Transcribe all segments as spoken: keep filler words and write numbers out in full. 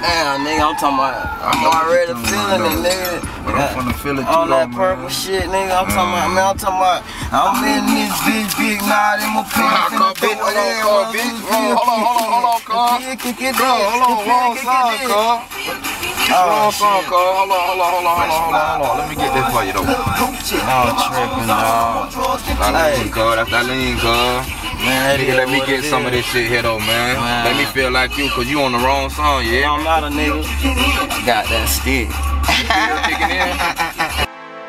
Damn, nigga, I'm talking about, I'm already feeling it, nigga. But I'm finna feel it too, on that though, purple man. shit, nigga. I'm talking about, man, I'm talking about, I'm in this bitch, big knot in my pants. Hold on, bitch, hold on, car, bitch. Hold on, hold on, hold on, car. Car, hold on, wrong side, car. Wrong side, car. Hold on, hold on, hold on, hold on, hold on, hold on. Let me get this for you, though. I'm tripping, dog. That lean, car. That's that lean, car. Man, Nigga, let me get some of this shit here, though, man. Man. Let me feel like you, cause you on the wrong song, yeah? I'm not a nigga. Got that stick. Still kicking in?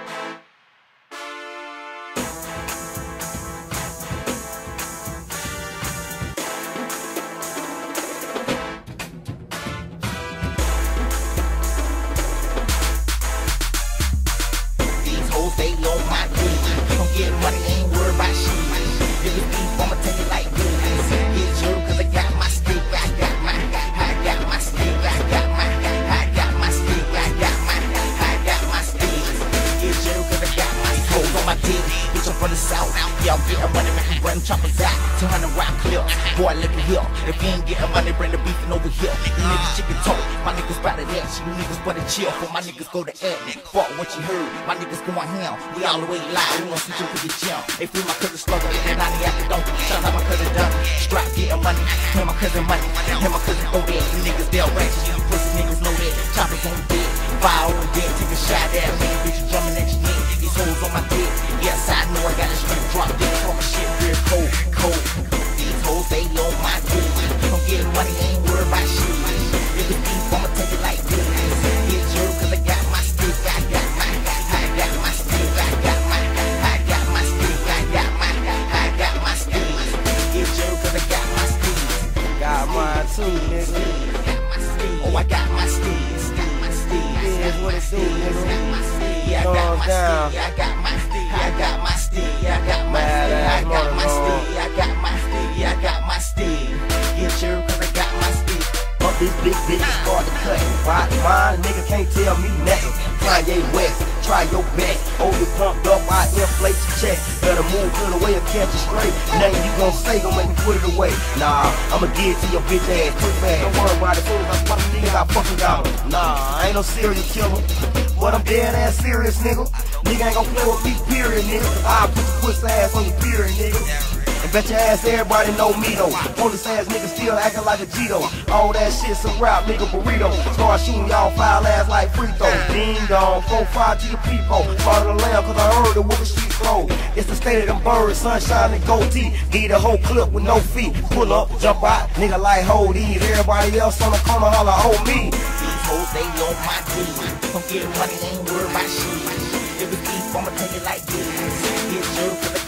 These hoes, they on my dick. Don't get money, ain't worried about shit. If it's beef, I'ma take it like this. Get you, cause I got my stick. I got my, I got my stick. I got my, I got my stick. I got my, I got my stick. Get you, cause I got my hoes on my dick. Bitch, I'm from the south. Y'all getting money, man. Run choppers out. two hundred rock clip. Boy, look at here. If you ain't getting money, bring the beefing over here. You niggas chicken talk. My niggas bout to that. You niggas better chill. For my niggas go to ad. Fuck what you heard. My niggas going ham. We all the way live. We gon' switch up to the gym. They feel my cousin struggle. And I ain't after don't. Shout out my cousin done. Strap getting money. Hear my cousin money. Hear my cousin go there. You niggas they'll ratchet. You pussy niggas know that. Choppers on dead. Fire on dead. Take a shot at me. Bitch, you drumming at your neck. These hoes on my dick. Yes, I know I got a straight drop dick. All my shit real cold. Cold. These hoes, they on my dick. Don't get money, ain't worried about shit. If it's beef, I'ma take it like this. Get you, cause I got my stick. I got my, I got my stick. I got my, I got my stick. I got my, I got my stick. Get you, cause I got my stick. Got mine too, nigga. Oh, I got my stick. Got my stick. Here's what it do, nigga. Yeah, I got my stick. I got my stick. I got my stick. I got my stick. I got my stick. I got my stick. Yeah, I got my stick. Get you, cause I got my stick. Fuck this big bitch, start to cut. Why mine, nigga can't tell me nothing. Kanye West, try your best. Oh, you pumped up, I inflate your chest. Better move to the way or catch it straight. Nothing you gon' say gon' make me put it away. Nah, I'ma give it to your bitch ass quick fast. Don't worry about it, soon as I spot the niggas, I fucking got him. Nah, I ain't no serial killer, but I'm dead ass serious, nigga. Nigga ain't gon' play with me, period, nigga. I'll put your pussy ass on your period, nigga. And bet your ass everybody know me though. Police ass nigga still acting like a Gito. All that shit's a rap, nigga burrito. Start shooting y'all foul ass like free throws. Ding dong, four five to your people. Follow the lamb cause I heard the whoopin' street flow. It's the state of them birds, sunshine and goatee. Give the whole clip with no feet. Pull up, jump out, nigga like hold these. Everybody else on the corner holla, hold me. These hoes, they on my dick. Don't get money, ain't worried about shit. If it's beef, I'ma take it like this. Get you, cause I